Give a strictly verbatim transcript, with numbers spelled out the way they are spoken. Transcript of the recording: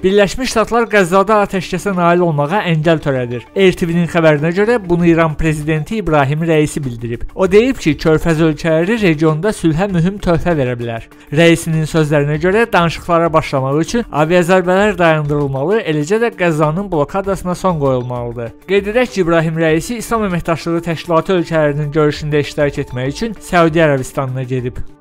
Birləşmiş Ştatlar Qəzzada atəşkəsə nail olmağa əngəl törədir. R T V-nin xəbərinə görə bunu İran prezidenti İbrahim Rəisi bildirib. O deyib ki, Körfəz ölkələri regionda sülhə mühüm töhfə verə bilər. Rəisinin sözlərinə görə danışıqlara başlamaq üçün aviazərbələr dayandırılmalı, eləcə də Qəzzanın blokadasına son qoyulmalıdır. Qeyd edək ki, İbrahim Rəisi İslam Əməkdaşlığı Təşkilatı ölkələrinin görüşündə iştirak etmək üçün Səudiyyə Ərəbistanına gedib.